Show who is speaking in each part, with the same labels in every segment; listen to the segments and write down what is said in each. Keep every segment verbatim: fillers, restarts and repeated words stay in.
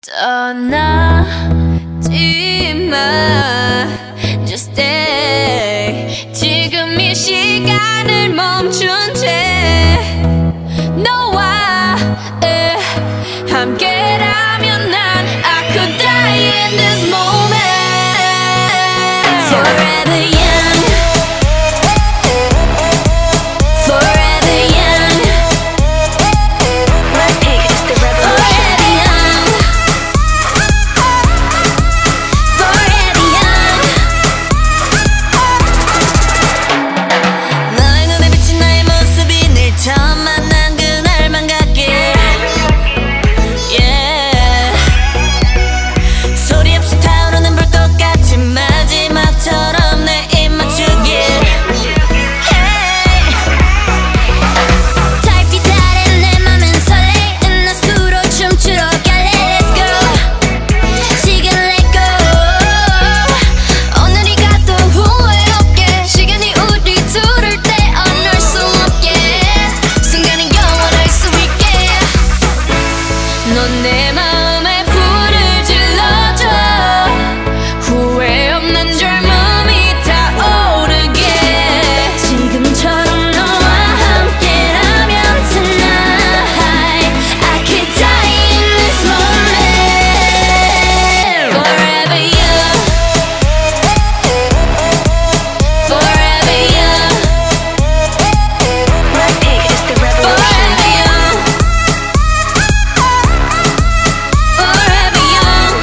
Speaker 1: 떠나지 마 Just stay 지금 이 시간을 멈춘 채 너와 에, 함께라면 난 I could die in this moment Forever young Forever young BLACKPINK is the revolution Forever young 너의 눈에 비친 나의 모습이 늘 처음 만난 그날만 같길 Yeah 소리 없이 타오르는 불꽃같이 마지막처럼 내 입 맞추길 Hey 달빛 아래 내 맘은 설레는 낮수로 춤추러 갈래 Let's go 지금 let go 오늘이 가도 후회 없게 시간이 우리 둘을 떼어놓을 수 없게 순간은 영원할 수 있게 넌 내 마음에 불을 질러줘 후회 없는 젊음이 타오르게 지금처럼 너와 함께라면 tonight I could die in this moment Forever young Forever young BLACKPINK is the revolution Forever young Forever young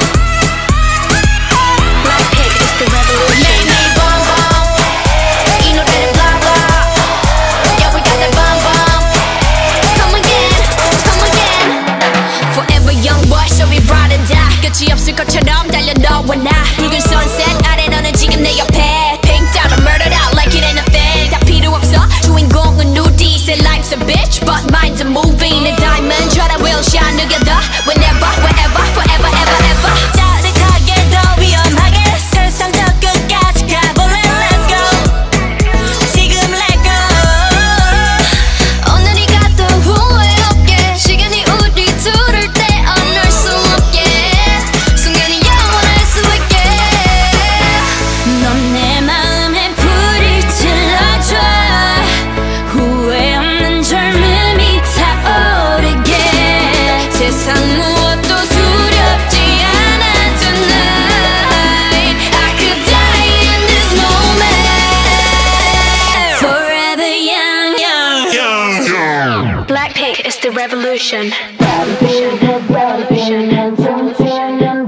Speaker 1: BLACKPINK is the revolution 매일매일 bomb bomb 이 노래는 blah blah Yeah we got that bomb bomb Come again Come again Forever young boy so we ride and die 끝이 없을 것처럼 달려 너와 나 붉은 sunset 아래 너는 지금 내 옆에 Pink down and murdered out like it ain't a thing 다 필요 없어 주인공은 누디 Say life's a bitch but mine's a movie 내 diamond try to will shine together Whenever wherever forever ever ever 짜릿하게 더 위험하게 세상 저 끝까지 가볼래 Let's go 지금 let go 오늘이 가도 후회 없게 시간이 우리 둘을 떼어놓을 수 없게 순간이 영원할 수 있게 넌 내 마음에 불을 질러줘 후회 없는 젊음이 타오르게 세상 무엇도 두렵지 않아 tonight I could die in this moment Forever young BLACKPINK is the revolution Revolution, revolution, revolution